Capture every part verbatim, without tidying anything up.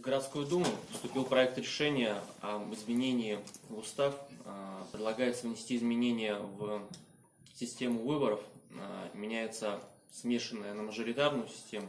Городскую думу поступил проект решения об изменении в устав. Предлагается внести изменения в систему выборов. Меняется смешанная на мажоритарную систему.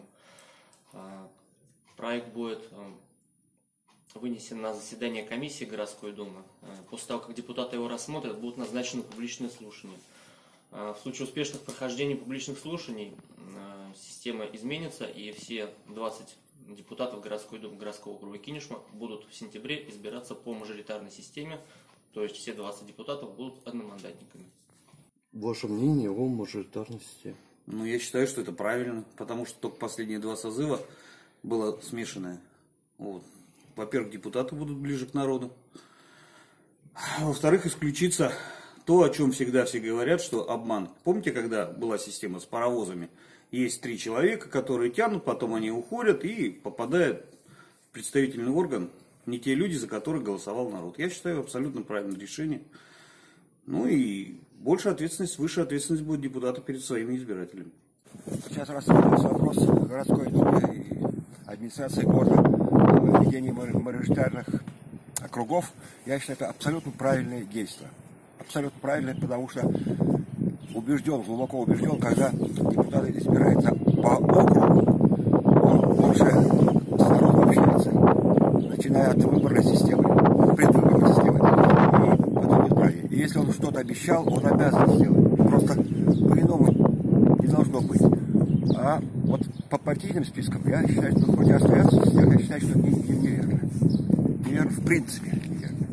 Проект будет вынесен на заседание комиссии городской думы. После того, как депутаты его рассмотрят, будут назначены публичные слушания. В случае успешных прохождений публичных слушаний система изменится, и все двадцать депутатов городской думы городского округа Кинешма будут в сентябре избираться по мажоритарной системе, то есть все двадцать депутатов будут одномандатниками. Ваше мнение о мажоритарной системе? Ну, я считаю, что это правильно, потому что только последние два созыва было смешанное. Вот. Во-первых, депутаты будут ближе к народу. Во-вторых, исключится то, о чем всегда все говорят, что обман. Помните, когда была система с паровозами? Есть три человека, которые тянут, потом они уходят и попадают в представительный орган не те люди, за которых голосовал народ. Я считаю, абсолютно правильное решение. Ну и больше ответственность, выше ответственность будет депутата перед своими избирателями. Сейчас рассматривается вопрос городской думы и администрации города о введении мажоритарных округов. Я считаю, это абсолютно правильное действие. Абсолютно правильное, потому что убежден, глубоко убежден, когда депутат избирается по округу, он больше с народом общается, начиная от выборной системы, предвыборной системы, и потом избрания. И если он что-то обещал, он обязан сделать. Просто по-иному не должно быть. А вот по партийным спискам я считаю, что хоть и остается, я считаю, что это неверно. Неверно в принципе. Неверно.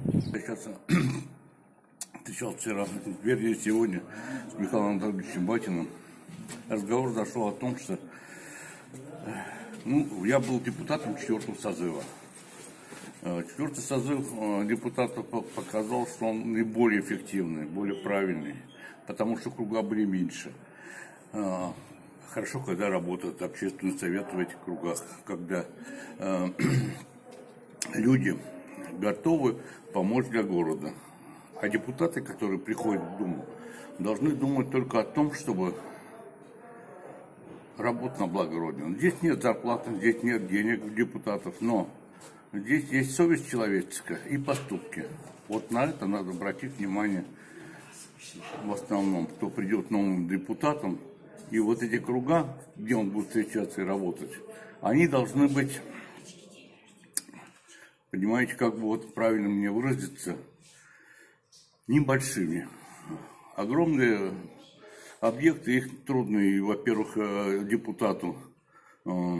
Встречал вчера, вернее сегодня, с Михаилом Анатольевичем Батиным. Разговор зашел о том, что ну, я был депутатом четвертого созыва. Четвертый созыв депутатов показал, что он наиболее эффективный, более правильный, потому что круга были меньше. Хорошо, когда работает общественный совет в этих кругах, когда люди готовы помочь для города. А депутаты, которые приходят в Думу, должны думать только о том, чтобы работать на благо Родины. Здесь нет зарплаты, здесь нет денег у депутатов, но здесь есть совесть человеческая и поступки. Вот на это надо обратить внимание в основном, кто придет новым депутатом. И вот эти круга, где он будет встречаться и работать, они должны быть, понимаете, как бы вот правильно мне выразиться, небольшими. Огромные объекты, их трудно, и, во-первых, депутату э,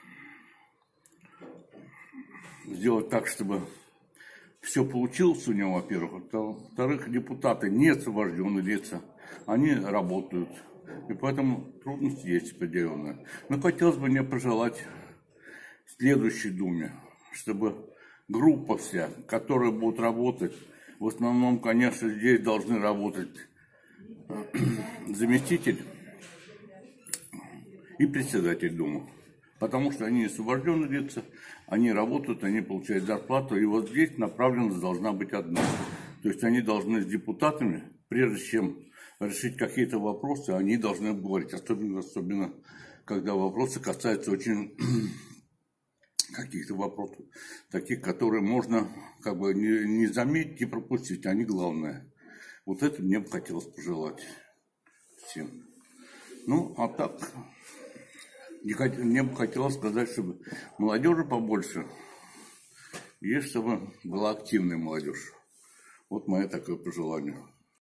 сделать так, чтобы все получилось у него, во-первых. Во-вторых, депутаты не освобожденные лица, они работают. И поэтому трудности есть определенные. Но хотелось бы мне пожелать следующей Думе, чтобы группа вся, которая будет работать, в основном, конечно, здесь должны работать заместитель и председатель Думы. Потому что они освобожденные лица, они работают, они получают зарплату. И вот здесь направленность должна быть одна. То есть они должны с депутатами, прежде чем решить какие-то вопросы, они должны говорить. Особенно, особенно когда вопросы касаются очень каких-то вопросов, таких, которые можно как бы не, не заметить и пропустить, они главное. Вот это мне бы хотелось пожелать всем. Ну, а так, не хот... мне бы хотелось сказать, чтобы молодежи побольше, и чтобы была активная молодежь. Вот мое такое пожелание.